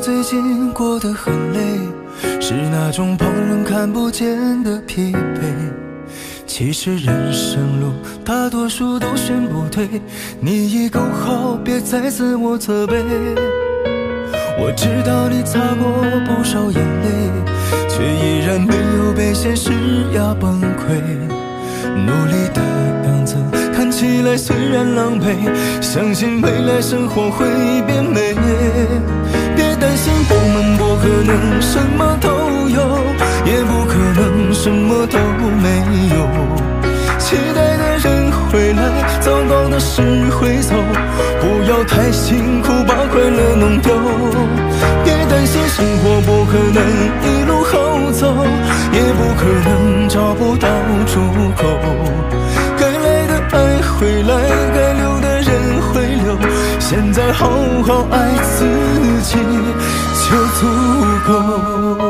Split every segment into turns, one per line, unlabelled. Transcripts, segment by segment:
最近过得很累，是那种旁人看不见的疲惫。其实人生路大多数都选不对，你已够好，别再自我责备。我知道你擦过不少眼泪，却依然没有被现实压崩溃。努力的样子看起来虽然狼狈，相信未来生活会变美。别担心不闷不可能什么都有，也不可能什么都没有。期待的人会来，糟糕的事会走，不要太辛苦把快乐弄丢。别担心生活不可能一路好走，也不可能找不到出口。该来的爱会来，该留的人会留，现在好好爱自己就足够。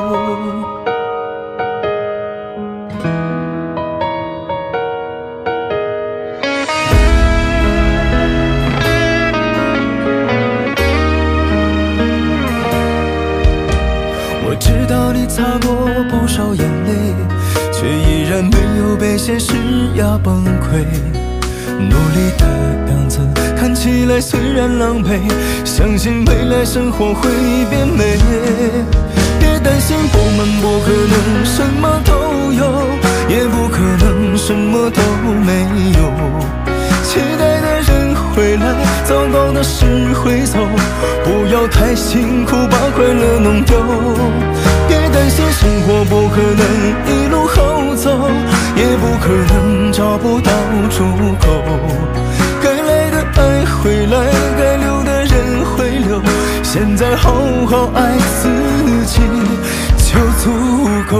我知道你擦过不少眼泪，却依然没有被现实压崩溃。努力的样子看起来虽然狼狈，相信未来生活会变美。别担心不闷不可能什么都有，也不可能什么都没有。期待的人会来，糟糕的事会走，不要太辛苦把快乐弄丢。别担心生活不可能一路好走，也不可能找不到出口。该来的爱会来，该留的人会留，现在好好爱自己就足够。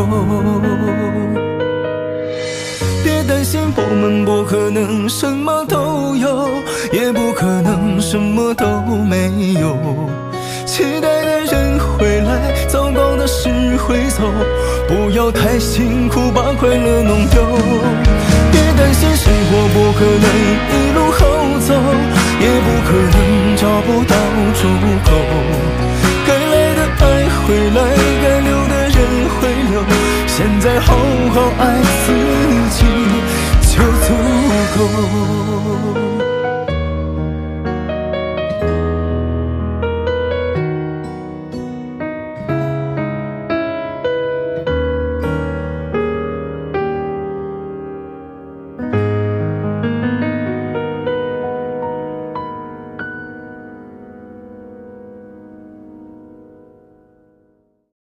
别担心不闷不可能什么都有，也不可能什么都没有。期待的人会来，糟糕的事会走，不要太辛苦把快乐弄丢。别担心生活不可能一路好走，也不可能找不到出口。该来的爱会来，该留的人会留，现在好好爱自己就足够。